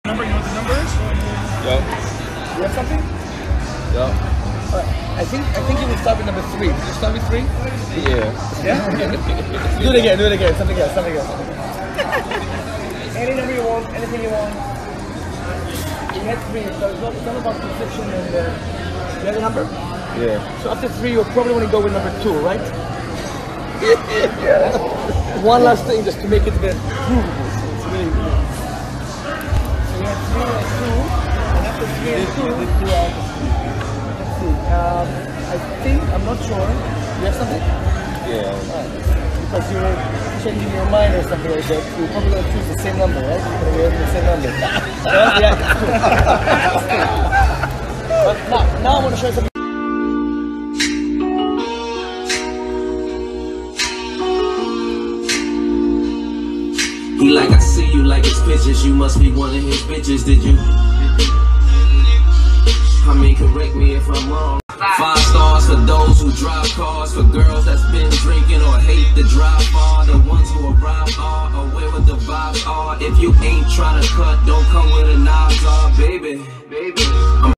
Number, you know what the number is? Yup. You have something? Yup. Alright. I think you will start with number 3. Did you start with 3? Yeah. Yeah? Do it again, something else. Any number you want, anything you want. You had 3, so it's all about precision and you have a number? Yeah. So after 3 you'll probably want to go with number 2, right? Yeah. One last thing just to make it a bit provable. It's really good. So you have 3 and 2, and after 3 and 2, let's see. I'm not sure. You have something? Yeah. Because you were changing your mind or something like that. You're probably going to choose the same number, right? You're going to have the same number. Yeah, it's true. But now I want to show you something. He like, I see you like it's pictures. You must be one of his bitches, did you? I mean, correct me if I'm wrong. 5 stars for those who drive cars, for girls that's been drinking or hate to drive far. The ones who arrive are aware what the vibes are. If you ain't trying to cut, don't come with a knives, baby.